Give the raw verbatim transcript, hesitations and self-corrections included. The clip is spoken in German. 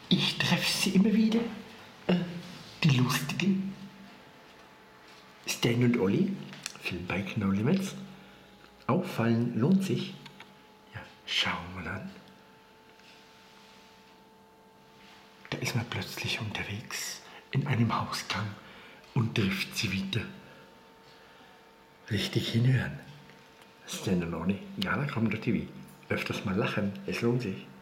Ich treffe sie immer wieder. Äh, die Lustigen. Stan und Olli, Film bei No Limits. Auffallen lohnt sich. Ja, schau mal an. Da ist man plötzlich unterwegs in einem Hausgang und trifft sie wieder. Richtig hinhören. Stan und Olli, Gala kommt auf T V. Öfters mal lachen, es lohnt sich.